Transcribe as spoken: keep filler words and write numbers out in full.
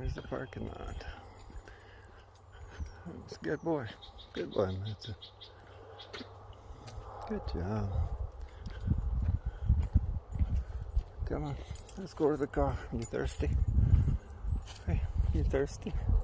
There's the parking lot. That's a good boy. Good boy, Matsu. Good job. Come on, let's go to the car. You thirsty? Hey, you thirsty?